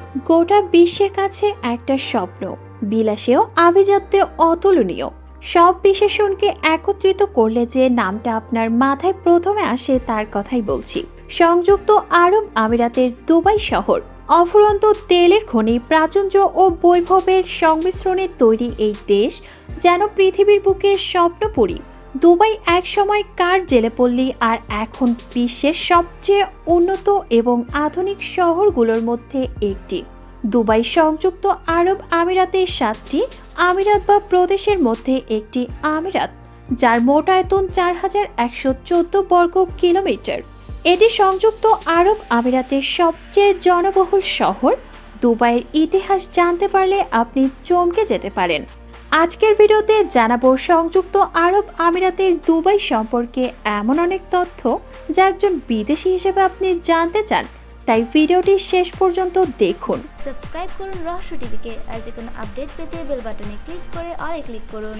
গোটা বিশ্বের কাছে একটা স্বপ্ন, বিলাসেও আভিজাত্যে অতুলনীয়। সব বিশেষণকে একত্রিত করলে যে নামটা আপনার মাথায় প্রথমে আসে তার কথাই বলছি। সংযুক্ত আরব আমিরাতের দুবাই শহর। অফুরন্ত তেলের খনি, প্রাচুর্য ও বৈভবের সংমিশ্রণে তৈরি এই দেশ যেন পৃথিবীর বুকে স্বপ্নপুরী। দুবাই একসময় কার জেলেপল্লী, আর এখন বিশ্বের সবচেয়ে উন্নত এবং আধুনিক শহরগুলোর মধ্যে একটি। দুবাই সংযুক্ত আরব আমিরাতের 7টি আমিরাত বা প্রদেশের মধ্যে একটি আমিরাত, যার মোট আয়তন 4114 বর্গ কিলোমিটার। এটি সংযুক্ত আরব আমিরাতের সবচেয়ে জনবহুল শহর। দুবাইয়ের ইতিহাস জানতে পারলে আপনি চমকে যেতে পারেন। আজকের ভিডিওতে জানাবো সংযুক্ত আরব আমিরাতের দুবাই সম্পর্কে এমন অনেক তথ্য যা একজন বিদেশি হিসেবে আপনি জানতে চান, তাই ভিডিওটি শেষ পর্যন্ত দেখুন। সাবস্ক্রাইব করুন রহস্য টিভিকে, আর যে কোনো আপডেট পেতে বেল বাটনে ক্লিক করে অলে ক্লিক করুন।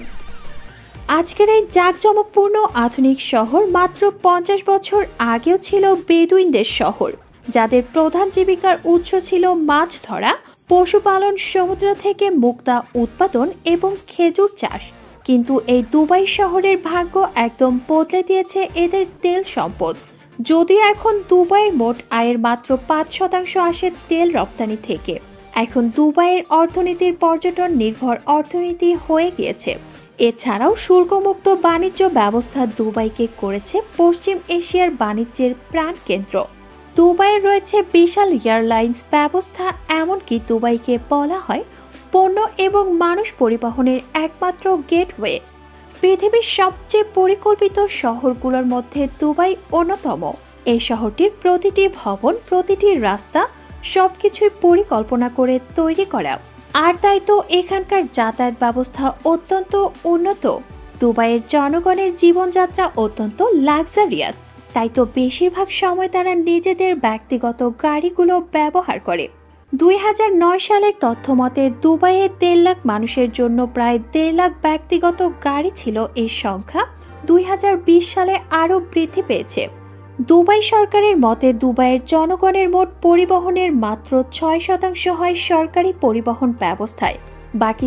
আজকের এই জাঁকজমকপূর্ণ আধুনিক শহর মাত্র 50 বছর আগেও ছিল বেদুইনদের শহর, যাদের প্রধান জীবিকার উৎস ছিল মাছ ধরা, পশুপালন, সমুদ্র থেকে মুক্তা উৎপাদন এবং খেজুর চাষ। কিন্তু এই দুবাই শহরের ভাগ্য একদম বদলে দিয়েছে এদের তেল সম্পদ। যদিও এখন দুবাইয়ের মোট আয়ের মাত্র 5% আসে তেল রপ্তানি থেকে, এখন দুবাইয়ের অর্থনীতির পর্যটন নির্ভর অর্থনীতি হয়ে গিয়েছে। এছাড়াও শুল্কমুক্ত বাণিজ্য ব্যবস্থা দুবাইকে করেছে পশ্চিম এশিয়ার বাণিজ্যের প্রাণকেন্দ্র। দুবাইয়ে রয়েছে বিশাল এয়ারলাইন্স ব্যবস্থা, এমনকি দুবাইকে বলা হয় পণ্য এবং মানুষ পরিবহনের একমাত্র গেটওয়ে। পৃথিবীর সবচেয়ে পরিকল্পিত শহরগুলোর মধ্যে দুবাই অন্যতম। এই শহরটির প্রতিটি ভবন, প্রতিটি রাস্তা সবকিছুই পরিকল্পনা করে তৈরি করা, আর তাই তো এখানকার যাতায়াত ব্যবস্থা অত্যন্ত উন্নত। দুবাইয়ের জনগণের জীবনযাত্রা অত্যন্ত লাক্সারিয়াস, তাই তো বেশিরভাগ সময় তারা নিজেদের ব্যক্তিগত গাড়িগুলো ব্যবহার করে। 2009 সালের তথ্য মতে দুবাইয়ে 1.5 লাখ মানুষের জন্য প্রায় 1.5 লাখ ব্যক্তিগত গাড়ি ছিল। এই সংখ্যা 2020 সালে আরও বৃদ্ধি পেয়েছে। দুবাই সরকারের মতে দুবাইয়ের জনগণের মোট পরিবহনের মাত্র 6% হয় সরকারি পরিবহন ব্যবস্থায়, বাকি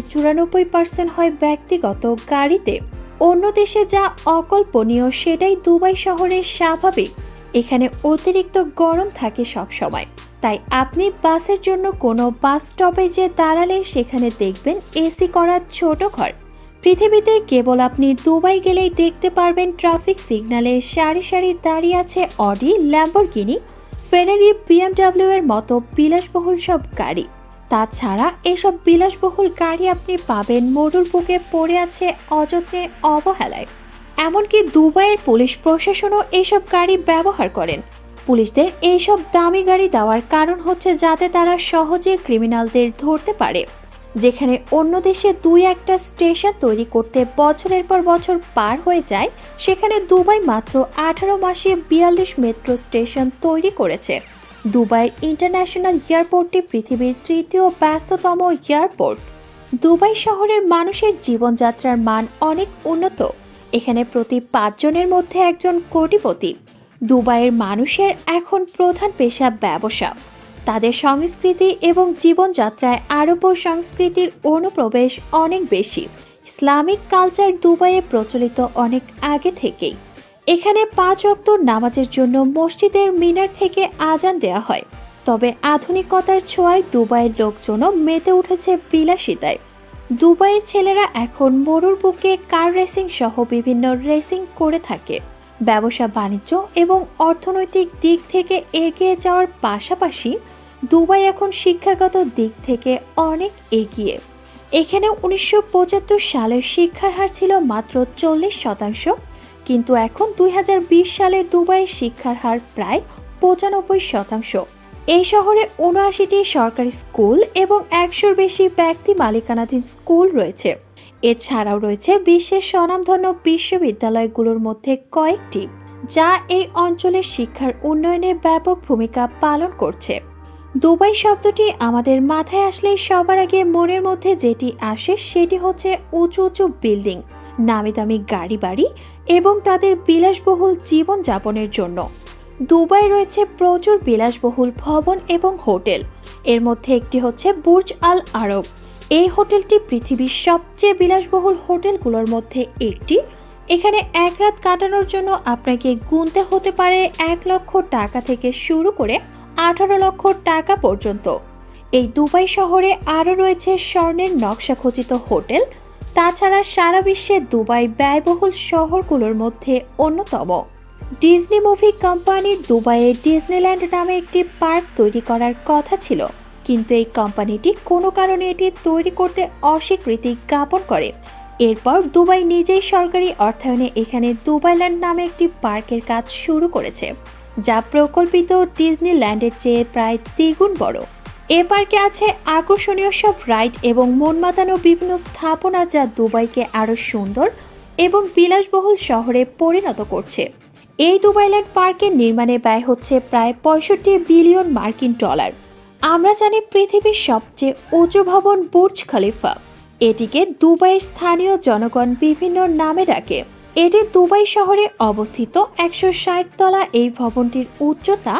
94% হয় ব্যক্তিগত গাড়িতে। অন্য দেশে যা অকল্পনীয় সেটাই দুবাই শহরের স্বাভাবিক। এখানে অতিরিক্ত গরম থাকে সব সময়, তাই আপনি বাসের জন্য কোনো বাস স্টপেজে দাঁড়ালে সেখানে দেখবেন এসি করা ছোট ঘর। পৃথিবীতে কেবল আপনি দুবাই গেলেই দেখতে পারবেন ট্রাফিক সিগন্যালে সারি সারি দাঁড়িয়ে আছে অডি, ল্যাম্বরগিনি, ফেরারি, বিএমডব্লিউ এর মতো বিলাসবহুল সব গাড়ি। তাছাড়া এসব বিলাসবহুল গাড়ি আপনি পাবেন মরুর বুকে পড়ে আছে অযত্নে, অবহেলায়। এমনকি দুবাইয়ের পুলিশ প্রশাসনও এসব গাড়ি ব্যবহার করেন। পুলিশদের এইসব দামি গাড়ি দেওয়ার কারণ হচ্ছে যাতে তারা সহজে ক্রিমিনালদের ধরতে পারে। যেখানে অন্য দেশে 2-1টা স্টেশন তৈরি করতে বছরের পর বছর পার হয়ে যায়, সেখানে দুবাই মাত্র 18 মাসে 42 মেট্রো স্টেশন তৈরি করেছে। দুবাইয়ের ইন্টারন্যাশনাল এয়ারপোর্টটি পৃথিবীর 3য় ব্যস্ততম এয়ারপোর্ট। দুবাই শহরের মানুষের জীবনযাত্রার মান অনেক উন্নত। এখানে প্রতি 5 জনের মধ্যে একজন কোটিপতি। দুবাইয়ের মানুষের এখন প্রধান পেশা ব্যবসা। তাদের সংস্কৃতি এবং জীবনযাত্রায় আরব সংস্কৃতির অনুপ্রবেশ অনেক বেশি। ইসলামিক কালচার দুবাইয়ে প্রচলিত অনেক আগে থেকেই। এখানে 5 ওয়াক্ত নামাজের জন্য মসজিদের মিনার থেকে আজান দেওয়া হয়। তবে আধুনিকতার ছোঁয়ায় দুবাইয়ের লোকজনও মেতে উঠেছে বিলাসিতায়। দুবাইয়ের ছেলেরা এখন মরুর বুকে কার রেসিং সহ বিভিন্ন রেসিং করে থাকে। ব্যবসা বাণিজ্য এবং অর্থনৈতিক দিক থেকে এগিয়ে যাওয়ার পাশাপাশি দুবাই এখন শিক্ষাগত দিক থেকে অনেক এগিয়ে। এখানে 1975 সালের শিক্ষার হার ছিল মাত্র 40%, কিন্তু এখন 2020 সালে দুবাইয়ের শিক্ষার হার প্রায় 95%। এই শহরে 79টি সরকারি স্কুল এবং 100-র বেশি ব্যক্তি মালিকানাধীন স্কুল রয়েছে। এছাড়াও রয়েছে বিশ্বের স্বনামধন্য বিশ্ববিদ্যালয়গুলোর মধ্যে কয়েকটি, যা এই অঞ্চলের শিক্ষার উন্নয়নে ব্যাপক ভূমিকা পালন করছে। দুবাই শব্দটি আমাদের মাথায় আসলেই সবার আগে মনের মধ্যে যেটি আসে সেটি হচ্ছে উঁচু উঁচু বিল্ডিং, নামি দামি গাড়ি বাড়ি এবং তাদের বিলাসবহুল জীবনযাপনের জন্য। দুবাই রয়েছে প্রচুর বিলাসবহুল ভবন এবং হোটেল। এর মধ্যে একটি হচ্ছে বুর্জ আল আরব। এই হোটেলটি পৃথিবীর সবচেয়ে বিলাসবহুল হোটেলগুলোর মধ্যে একটি। এখানে এক রাত কাটানোর জন্য আপনাকে গুনতে হতে পারে 1 লক্ষ টাকা থেকে শুরু করে 18 লক্ষ টাকা পর্যন্ত। এই দুবাই শহরে আরও রয়েছে স্বর্ণের নকশা খচিত হোটেল। তাছাড়া সারা বিশ্বে দুবাই ব্যয়বহুল শহরগুলোর মধ্যে অন্যতম। ডিজনি মুভি কোম্পানির দুবাইয়ে ডিজনিল্যান্ড নামে একটি পার্ক তৈরি করার কথা ছিল, কিন্তু এই কোম্পানিটি কোনো কারণে এটি তৈরি করতে অস্বীকৃতি জ্ঞাপন করে। এরপর দুবাই নিজেই সরকারি অর্থায়নে এখানে দুবাইল্যান্ড নামে একটি পার্কের কাজ শুরু করেছে, যা প্রকল্পিত ডিজনিল্যান্ডের চেয়ে প্রায় দ্বিগুণ বড়। এ পার্কে আছে আকর্ষণীয় সব রাইড এবং মন মাতানো বিভিন্ন স্থাপনা, যা দুবাইকে আরও সুন্দর এবং বিলাসবহুল শহরে পরিণত করছে। এই দুবাইল্যান্ড পার্কের নির্মাণে ব্যয় হচ্ছে প্রায় 65 বিলিয়ন মার্কিন ডলার। আমরা জানি পৃথিবীর সবচেয়ে উঁচু ভবন বুর্জ খলিফা। এটিকে দুবাইয়ের স্থানীয় জনগণ বিভিন্ন নামে ডাকে। এটি দুবাই শহরে অবস্থিত 160 তলা। এই ভবনটির উচ্চতা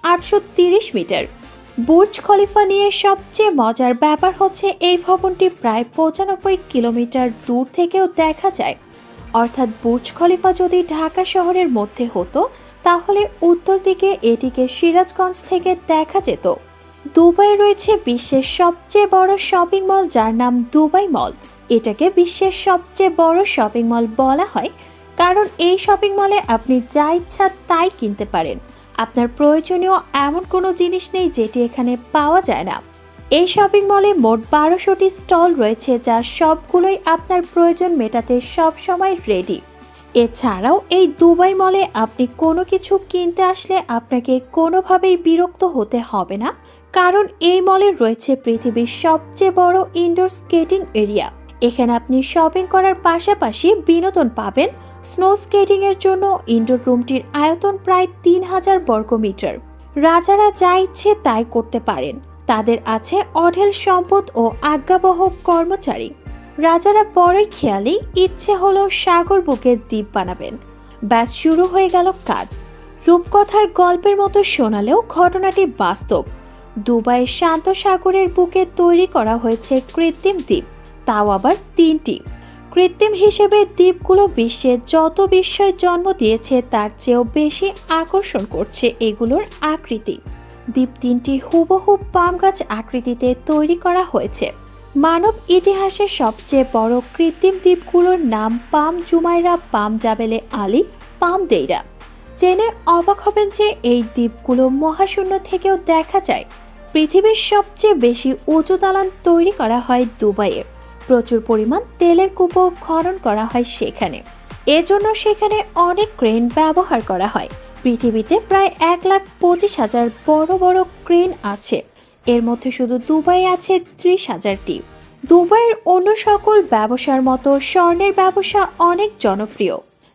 830 মিটার। বুর্জ খলিফা নিয়ে সবচেয়ে মজার ব্যাপার হচ্ছে এই ভবনটি প্রায় 95 কিলোমিটার দূর থেকেও দেখা যায়। অর্থাৎ বুর্জ খলিফা যদি ঢাকা শহরের মধ্যে হতো, তাহলে উত্তর দিকে এটিকে সিরাজগঞ্জ থেকে দেখা যেত। দুবাই রয়েছে বিশ্বের সবচেয়ে বড় শপিং মল, যার নাম দুবাই মল। এটাকে বিশ্বের সবচেয়ে বড় শপিং মল বলা হয় কারণ এই শপিং মলে আপনি যা ইচ্ছা তাই কিনতে পারেন। আপনার প্রয়োজনীয় এমন কোনো জিনিস নেই যেটি এখানে পাওয়া যায় না। এই শপিং মলে মোট 1200টি স্টল রয়েছে, যা সবগুলোই আপনার প্রয়োজন মেটাতে সব সময় রেডি। এছাড়াও এই দুবাই মলে আপনি কোনো কিছু কিনতে আসলে আপনাকে কোনোভাবেই বিরক্ত হতে হবে না, কারণ এই মলে রয়েছে পৃথিবীর সবচেয়ে বড় ইনডোর স্কেটিং এরিয়া। এখানে আপনি শপিং করার পাশাপাশি বিনোদন পাবেন। স্নো স্কেটিং এর জন্য ইনডোর রুমটির আয়তন প্রায় 3000 বর্গমিটার। রাজারা যা ইচ্ছে তাই করতে পারেন। তাদের আছে অঢেল সম্পদ ও আজ্ঞাবহক কর্মচারী। রাজারা বড়ই খেয়ালি, ইচ্ছে হলো সাগর বুকে দ্বীপ বানাবেন। ব্যাস শুরু হয়ে গেল কাজ। রূপকথার গল্পের মতো শোনালেও ঘটনাটি বাস্তব। দুবাইয়ের শান্ত সাগরের বুকে তৈরি করা হয়েছে কৃত্রিম দ্বীপ, তাও আবার 3টি। কৃত্রিম হিসেবে দ্বীপগুলো বিশ্বে যত বিস্ময় জন্ম দিয়েছে তার চেয়েও বেশি আকর্ষণ করছে এগুলোর আকৃতি। দ্বীপ 3টি হুবহু পাম গাছ আকৃতিতে তৈরি করা হয়েছে। মানব ইতিহাসের সবচেয়ে বড় কৃত্রিম দ্বীপগুলোর নাম পাম জুমাইরা, পাম জাবেলে আলী, পাম দেইরা। জেনে অবাক হবেন যে এই দ্বীপগুলো মহাশূন্য থেকেও দেখা যায়। পৃথিবীর সবচেয়ে বেশি উঁচু দালান তৈরি করা হয় দুবাইয়ে। প্রচুর পরিমাণ তেলের কূপও খনন করা হয় সেখানে। এজন্য সেখানে অনেক ক্রেন ব্যবহার করা হয়। পৃথিবীতে প্রায় 1,25,000 বড় বড় ক্রেন আছে। এর মধ্যে শুধু দুবাই আছে 30,000টি। দুবাইয়ের অন্য সকল ব্যবসার মতো স্বর্ণের ব্যবসা অনেক জনপ্রিয়।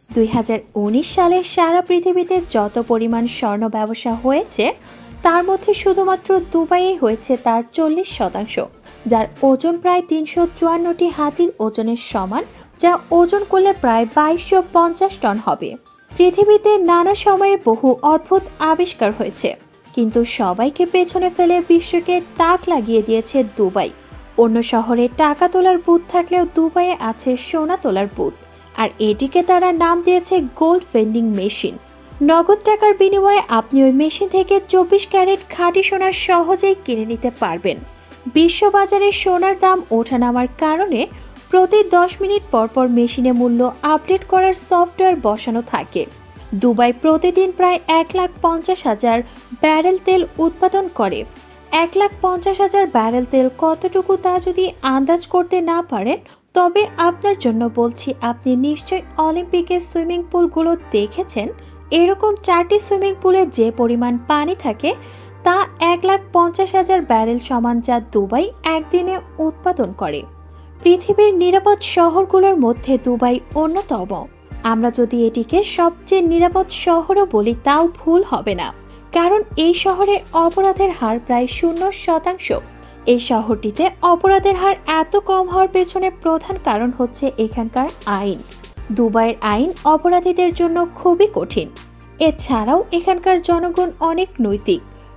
2019 সালে সারা পৃথিবীতে যত পরিমাণ স্বর্ণ ব্যবসা হয়েছে, তার মধ্যে শুধুমাত্র দুবাইয়ে হয়েছে তার 40%, যার ওজন প্রায় 354টি হাতির ওজনের সমান, যা ওজন করলে প্রায় 2250 টন হবে। পৃথিবীতে নানা সময়ে বহু অদ্ভুত আবিষ্কার হয়েছে, কিন্তু সবাইকে পেছনে ফেলে বিশ্বকে তাক লাগিয়ে দিয়েছে দুবাই। অন্য শহরে টাকা তোলার বুথ থাকলেও দুবাইয়ে আছে সোনা তোলার বুথ, আর এটিকে তারা নাম দিয়েছে গোল্ড ভেন্ডিং মেশিন। নগদ টাকার বিনিময়ে আপনি ওই মেশিন থেকে 24 ক্যারেট খাঁটি সোনা সহজেই কিনে নিতে পারবেন। বিশ্ববাজারে সোনার দাম ওঠানামার কারণে প্রতি 10 মিনিট পরপর মেশিনে মূল্য আপডেট করার সফটওয়্যার বসানো থাকে। দুবাই প্রতিদিন প্রায় 1,50,000 ব্যারেল তেল উৎপাদন করে। 1,50,000 ব্যারেল তেল কতটুকু তা যদি আন্দাজ করতে না পারেন, তবে আপনার জন্য বলছি, আপনি নিশ্চয়ই অলিম্পিকের সুইমিং পুলগুলো দেখেছেন। এরকম 4টি সুইমিং পুলে যে পরিমাণ পানি থাকে তা 1,50,000 ব্যারেল সমান, যা দুবাই একদিনে উৎপাদন করে। পৃথিবীর নিরাপদ শহরগুলোর মধ্যে দুবাই অন্যতম। আমরা যদি এটিকে সবচেয়ে নিরাপদ শহরও বলি তাও ভুল হবে না, কারণ এই শহরে অপরাধের হার প্রায় 0%। এই শহরটিতে অপরাধের হার এত কম হওয়ার পেছনে প্রধান কারণ হচ্ছে এখানকার আইন। দুবাইয়ের আইন অপরাধীদের জন্য খুবই কঠিন। এছাড়াও এখানকার জনগণ অনেক নৈতিক।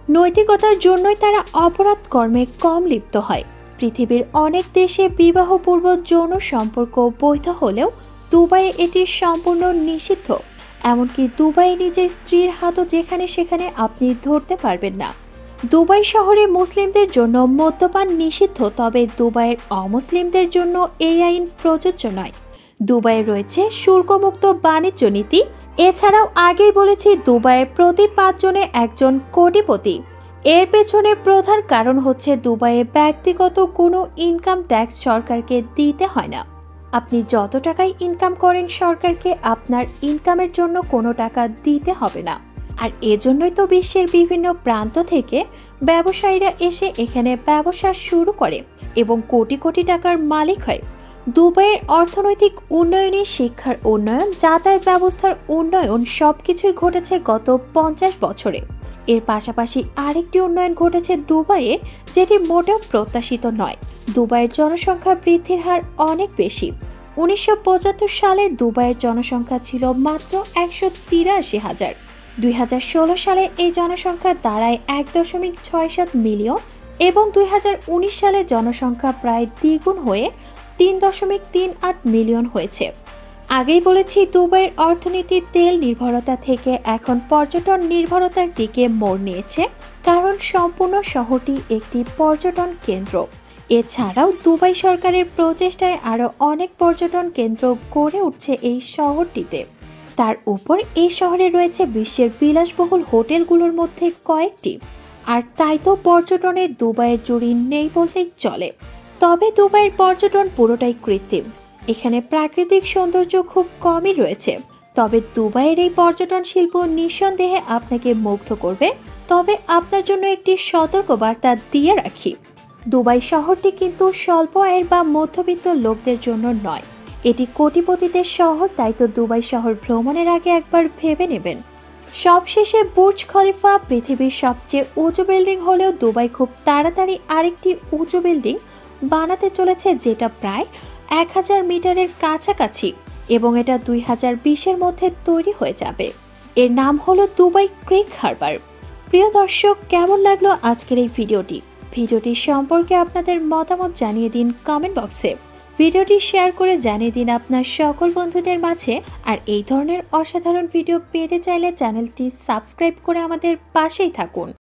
নৈতিকতার জন্যই তারা অপরাধ কর্মে কম লিপ্ত হয়। পৃথিবীর অনেক দেশে বিবাহপূর্ব যৌন সম্পর্ক বৈধ হলেও দুবাইয়ে এটি সম্পূর্ণ নিষিদ্ধ। এমনকি দুবাই নিজের স্ত্রীর হাতও যেখানে সেখানে আপনি ধরতে পারবেন না। দুবাই শহরে মুসলিমদের জন্য মদ্যপান নিষিদ্ধ, তবে দুবাইয়ের অমুসলিমদের জন্য এই আইন প্রযোজ্য নয়। দুবাইয়ে রয়েছে শুল্কমুক্ত বাণিজ্য নীতি। এছাড়াও আগেই বলেছি, দুবাইয়ের প্রতি 5 জনে একজন কোটিপতি। এর পেছনে প্রধান কারণ হচ্ছে দুবাইয়ে ব্যক্তিগত কোনো ইনকাম ট্যাক্স সরকারকে দিতে হয় না। আপনি যত টাকাই ইনকাম করেন, সরকারকে আপনার ইনকামের জন্য কোনো টাকা দিতে হবে না। আর এজন্যই তো বিশ্বের বিভিন্ন প্রান্ত থেকে ব্যবসায়ীরা এসে এখানে ব্যবসা শুরু করে এবং কোটি কোটি টাকার মালিক হয়। দুবাইয়ের অর্থনৈতিক উন্নয়নে শিক্ষার উন্নয়ন, যাতায়াত ব্যবস্থার উন্নয়ন সবকিছুই ঘটেছে গত 50 বছরে। এর পাশাপাশি আরেকটি উন্নয়ন ঘটেছে দুবাইয়ে, যেটি মোটেও প্রত্যাশিত নয়। দুবাইয়ের জনসংখ্যা বৃদ্ধির হার অনেক বেশি। 1975 সালে দুবাইয়ের জনসংখ্যা ছিল মাত্র 183,000। 2016 সালে এই জনসংখ্যা দাঁড়ায় 1.67 মিলিয়ন এবং 2019 সালে জনসংখ্যা প্রায় দ্বিগুণ হয়ে 3.38 মিলিয়ন হয়েছে। আগেই বলেছি, দুবাইয়ের অর্থনীতি তেল নির্ভরতা থেকে এখন পর্যটন নির্ভরতার দিকে মোড় নিয়েছে, কারণ সম্পূর্ণ শহরটি একটি পর্যটন কেন্দ্র। এছাড়াও দুবাই সরকারের প্রচেষ্টায় আরও অনেক পর্যটন কেন্দ্র গড়ে উঠছে এই শহরটিতে। তার উপর এই শহরে রয়েছে বিশ্বের বিলাসবহুল হোটেলগুলোর মধ্যে কয়েকটি। আর তাই তো পর্যটনে দুবাইয়ের জুড়ি নেই বললেই চলে। তবে দুবাইয়ের পর্যটন পুরোটাই কৃত্রিম। এখানে প্রাকৃতিক সৌন্দর্য খুব কমই রয়েছে। তবে দুবাইয়ের এই পর্যটন শিল্প নিঃসন্দেহে আপনাকে মুগ্ধ করবে। তবে আপনার জন্য একটি সতর্কবার্তা দিয়ে রাখি, দুবাই শহরটি কিন্তু স্বল্প আয়ের বা মধ্যবিত্ত লোকদের জন্য নয়। এটি কোটিপতিদের শহর, তাই তো দুবাই শহর ভ্রমণের আগে একবার ভেবে নেবেন। সবশেষে বুর্জ খলিফা পৃথিবীর সবচেয়ে উঁচু বিল্ডিং হলেও দুবাই খুব তাড়াতাড়ি আরেকটি উঁচু বিল্ডিং বানাতে চলেছে, যেটা প্রায় 1000 মিটারের কাছাকাছি এবং এটা 2020-এর মধ্যে তৈরি হয়ে যাবে। এর নাম হলো দুবাই ক্রিক হারবার। প্রিয় দর্শক, কেমন লাগলো আজকের এই ভিডিওটি সম্পর্কে আপনাদের মতামত জানিয়ে দিন কমেন্ট বক্সে। ভিডিওটি শেয়ার করে জানিয়ে দিন আপনার সকল বন্ধুদের মাঝে। আর এই ধরনের অসাধারণ ভিডিও পেতে চাইলে চ্যানেলটি সাবস্ক্রাইব করে আমাদের পাশেই থাকুন।